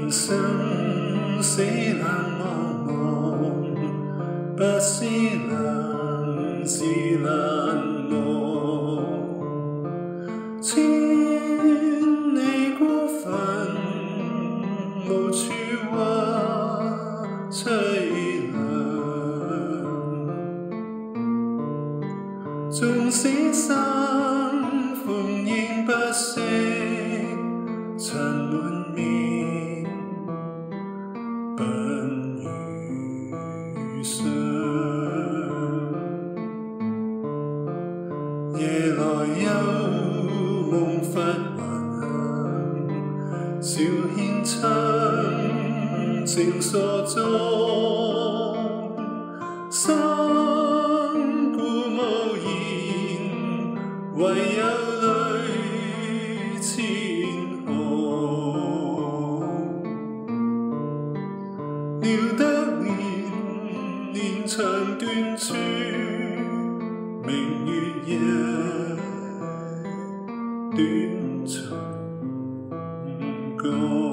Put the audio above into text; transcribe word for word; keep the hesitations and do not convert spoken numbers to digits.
人生死冷茫茫，不是冷是冷漠。千里孤坟，无处话凄凉。纵使心歡仍不息，塵滿面，不如相。夜來幽夢忽還鄉，小軒親情鎖中，三顧無言，唯有淚千行。聊得年年長斷處，明月夜短尋歌。